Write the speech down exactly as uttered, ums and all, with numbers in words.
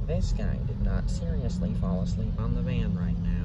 This guy did not seriously fall asleep on the van right now.